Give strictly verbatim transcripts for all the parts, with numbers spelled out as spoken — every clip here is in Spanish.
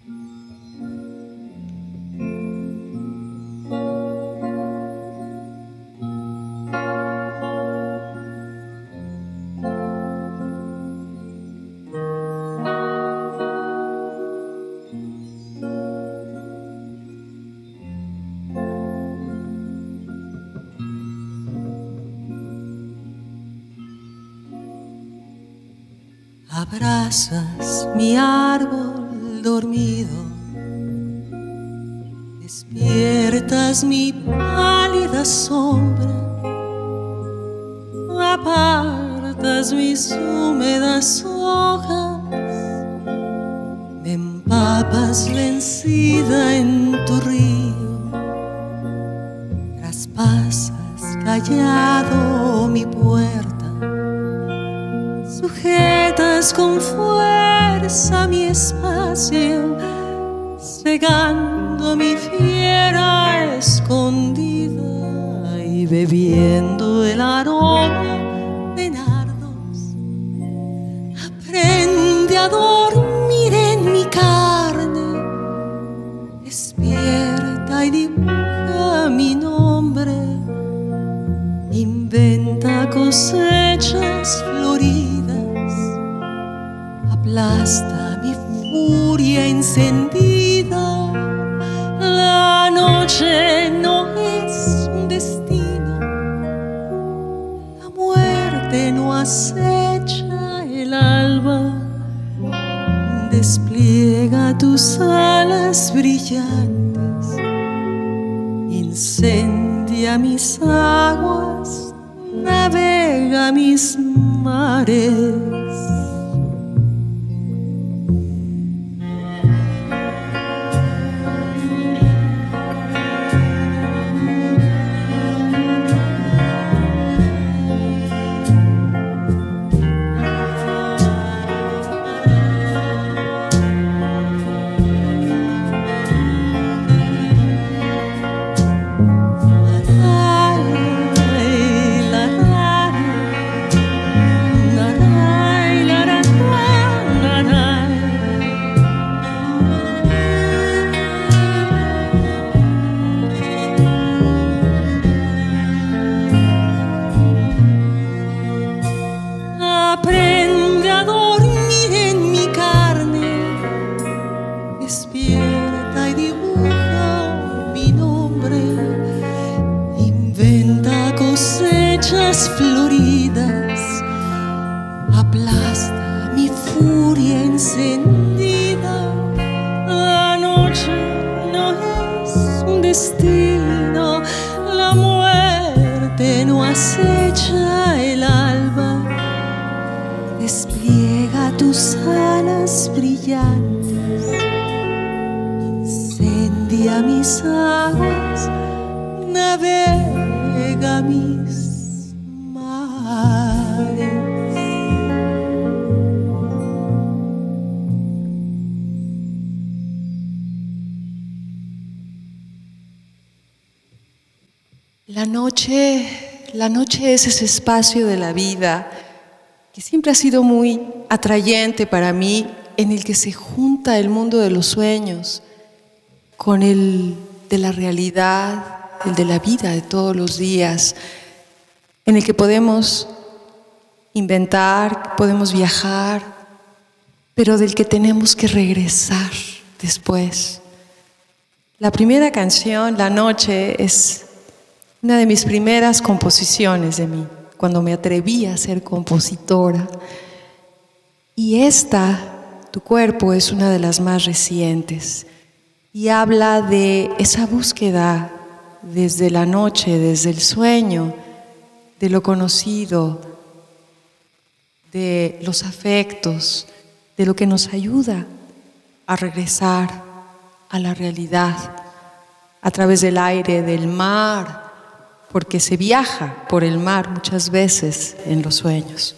Abrazas mi árbol dormido, despiertas mi pálida sombra, apartas mis húmedas hojas, me empapas vencida en tu río, traspasas callado mi puerta, sujetas con fuerza mi espacio, cegando mi fiera escondida y bebiendo el aroma de nardos. Aprende a dormir en mi carne, despierta y dibuja mi nombre, inventa cosechas floridas, aplasta mi furia encendida. La noche no es un destino, la muerte no acecha el alba. Despliega tus alas brillantes, incendia mis aguas, navega mis mares. Floridas, aplasta mi furia encendida. La noche no es un destino, la muerte no acecha el alba. Despliega tus alas brillantes, incendia mis aguas, navega mis La noche, la noche es ese espacio de la vida que siempre ha sido muy atrayente para mí, en el que se junta el mundo de los sueños con el de la realidad, el de la vida de todos los días, en el que podemos inventar, podemos viajar, pero del que tenemos que regresar después. La primera canción, La Noche, es una de mis primeras composiciones de mí, cuando me atreví a ser compositora. Y esta, Tu Cuerpo, es una de las más recientes y habla de esa búsqueda desde la noche, desde el sueño, de lo conocido, de los afectos, de lo que nos ayuda a regresar a la realidad a través del aire, del mar, porque se viaja por el mar muchas veces en los sueños.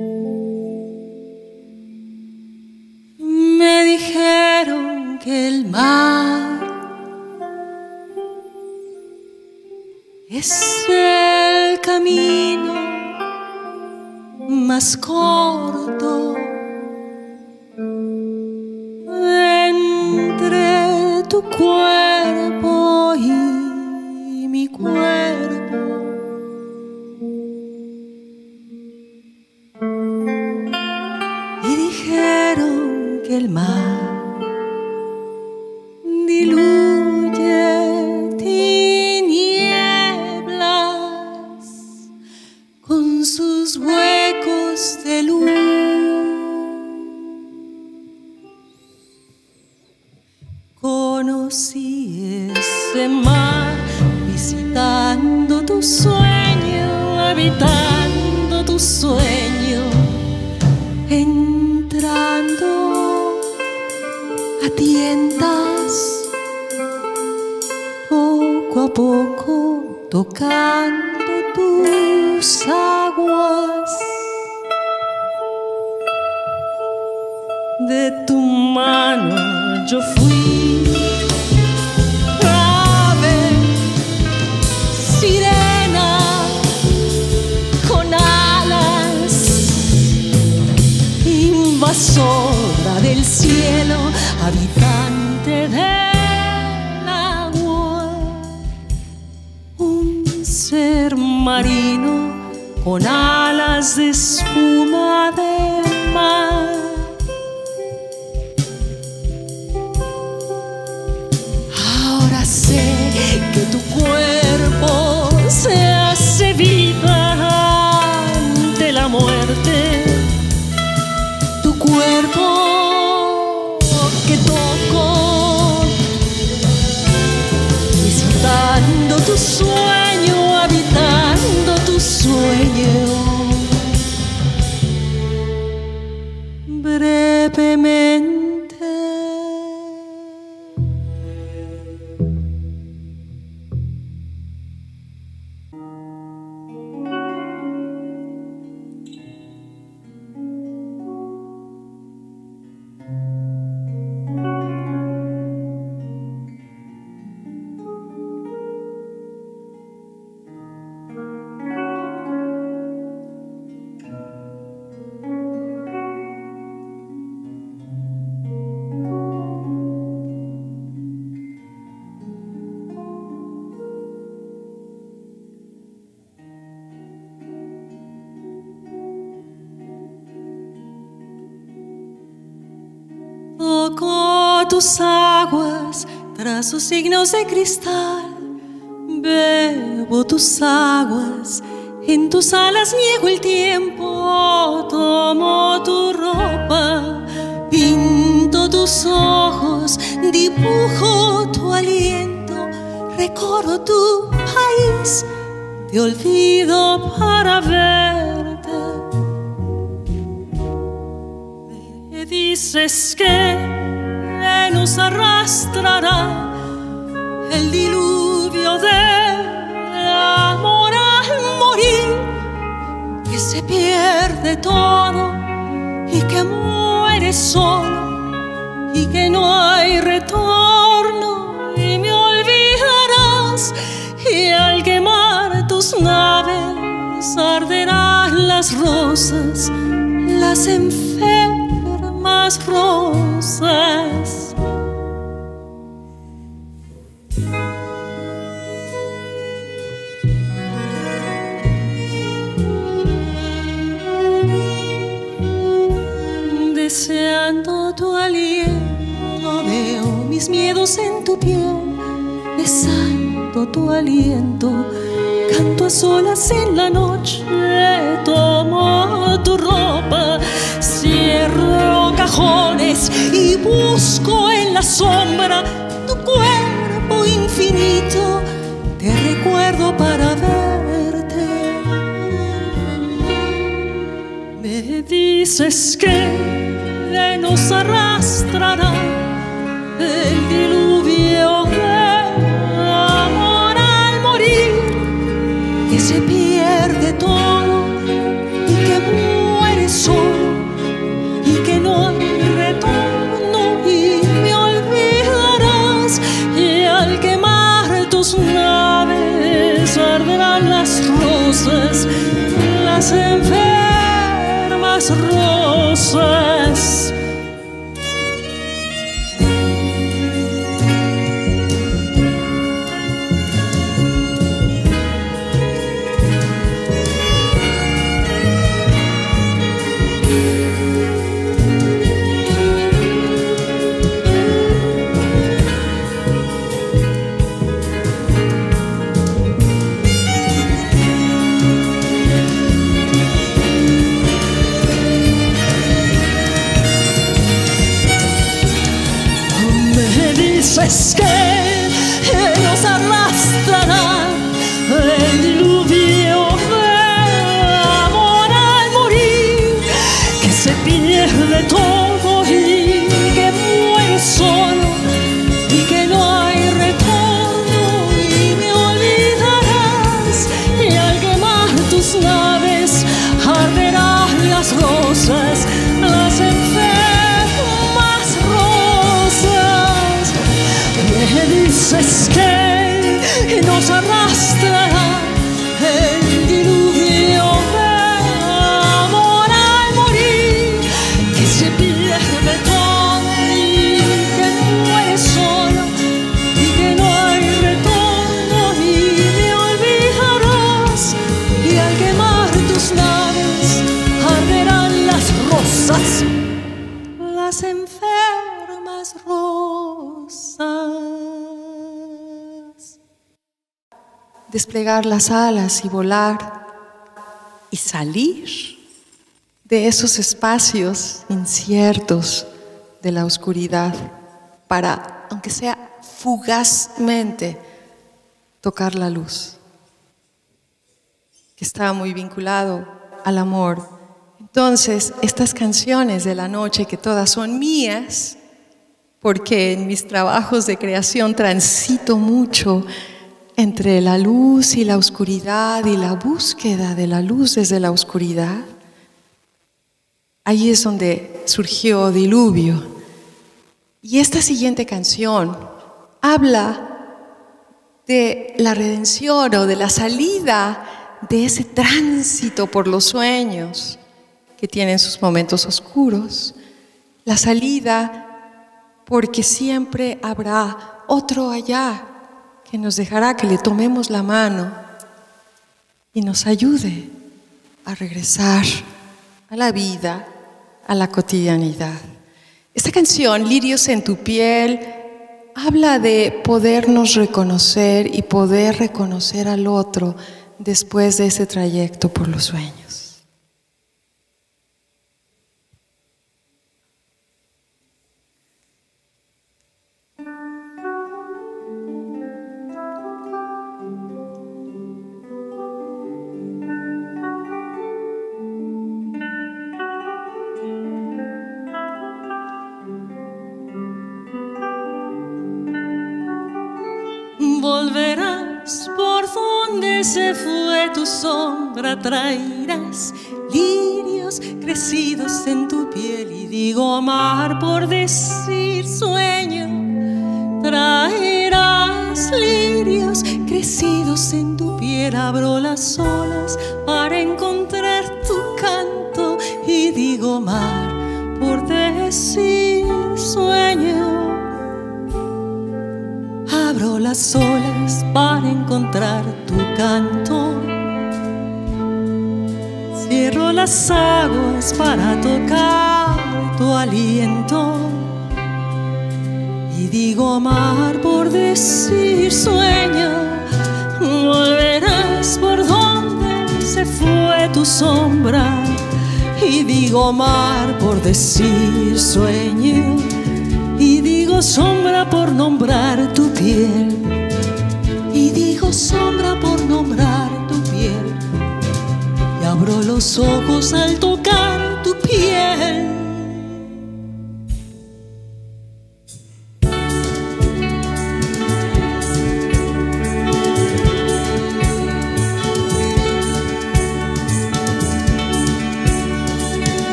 Me dijeron que el es el camino más corto entre tu cuerpo y mi cuerpo. Y dijeron que el mar diluye tinieblas con sus huecos de luz. Conocí ese mar visitando tu sueño, habitando tu sueño, entrando a tientas, poco a poco tocando tus aguas. De tu mano yo fui ave, sirena con alas, invasora del cielo, habitante del agua, un ser marino con alas de espuma de mar. Ahora sé que tu cuerpo se hace vida ante la muerte, tu cuerpo que toco, visitando tu sueño, habitando tu sueño, brevemente. Toco tus aguas tras sus signos de cristal, bebo tus aguas, en tus alas niego el tiempo, tomo tu ropa, pinto tus ojos, dibujo tu aliento, recorro tu país, te olvido para verte. Me dices que nos arrastrará el diluvio del amor al morir, que se pierde todo y que muere solo y que no hay retorno, y me olvidarás, y al quemar tus naves arderán las rosas, las enfermas rosas. Deseando tu aliento, veo mis miedos en tu piel, besando tu aliento, canto a solas en la noche, tomo tu ropa, cierro cajones y busco en la sombra tu cuerpo infinito, te recuerdo para verte. Me dices que nos arrastrará el diluvio del amor al morir, que se pierde todo y que muere solo y que no hay retorno, y me olvidarás, y al quemar tus naves arderán las rosas, las enfermas rosas. Es que nos arrastrará el diluvio de amor al morir, que se pierde todo y que muere solo y que no hay retorno y me olvidarás, y al quemar tus naves arderán las rosas, las enfermas rosas. Me dices que nos arrastrará el diluvio de amor al morir, que se pierde todo y que muere solo y que no hay retorno y me olvidarás, y al quemar tus naves arderán las rosas, las enfermas rosas. Desplegar las alas y volar y salir de esos espacios inciertos de la oscuridad para, aunque sea fugazmente, tocar la luz, que está muy vinculado al amor. Entonces, estas canciones de la noche, que todas son mías, porque en mis trabajos de creación transito mucho entre la luz y la oscuridad y la búsqueda de la luz desde la oscuridad. Ahí es donde surgió Diluvio. Y esta siguiente canción habla de la redención o de la salida de ese tránsito por los sueños que tienen sus momentos oscuros, la salida porque siempre habrá otro allá que nos dejará que le tomemos la mano y nos ayude a regresar a la vida, a la cotidianidad. Esta canción, Lirios en tu piel, habla de podernos reconocer y poder reconocer al otro después de ese trayecto por los sueños. Volverás por donde se fue tu sombra, traerás lirios crecidos en tu piel, y digo amar por decir sueño. Traerás lirios crecidos en tu piel, abro las olas para encontrar tu canto, y digo amar por decir sueño. Abro las olas para encontrar tu canto, cierro las aguas para tocar tu aliento, y digo amar por decir sueño. Volverás por donde se fue tu sombra, y digo amar por decir sueño. Y digo sombra por nombrar tu piel, y digo sombra por nombrar tu piel, y abro los ojos al tocar tu piel.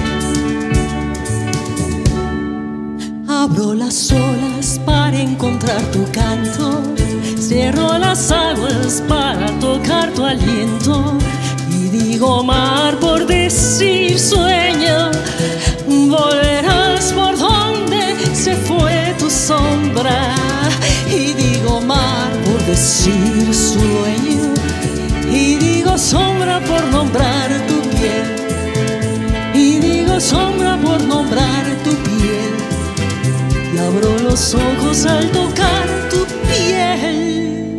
Abro las olas para encontrar las aguas para tocar tu aliento. Y digo mar por decir sueño, volverás por donde se fue tu sombra. Y digo mar por decir sueño, y digo sombra por nombrar tu piel, y digo sombra por nombrar tu piel, y abro los ojos al tocar tu piel.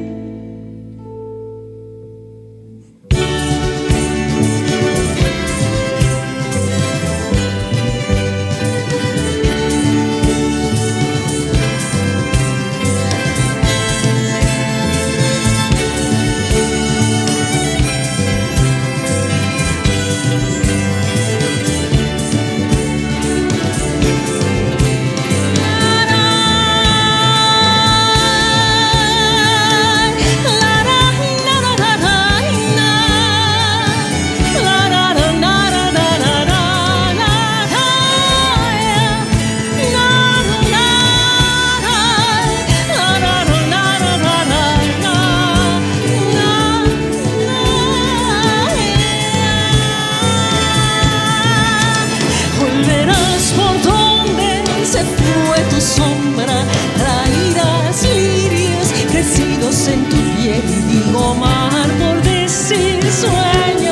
En tu piel, y digo mar por decir sueño,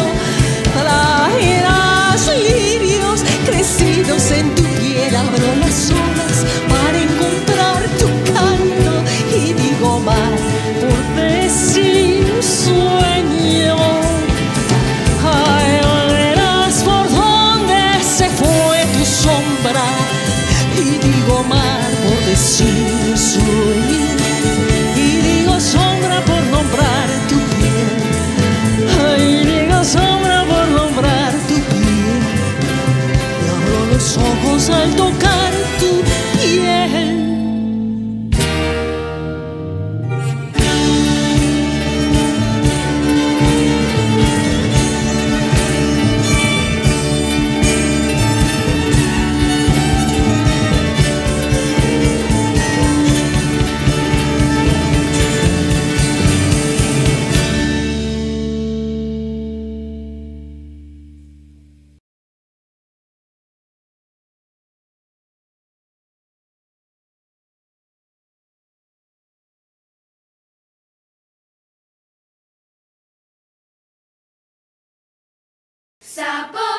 traerás lirios crecidos en tu piel, abro las olas para encontrar tu canto, y digo mar por decir sueño. Ay, volverás por donde se fue tu sombra, y digo mar por decir sueño, sombra por nombrar tu piel, ay, digo sombra por nombrar tu piel, y abro los ojos al tocar tu piel. Sapo.